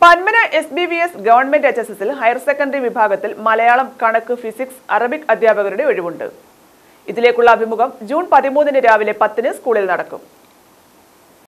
Panmana SBVS government HSSൽ higher secondary വിഭാഗത്തിൽ മലയാളം, കണക്ക്, ഫിസിക്സ്, അറബിക് അധ്യാപകരുടെ ഒഴിവുണ്ട്. ഇതിലേക്കുള്ള അഭിമുഖം ജൂൺ 13 രാവിലെ 10 സ്കൂളിൽ നടക്കും.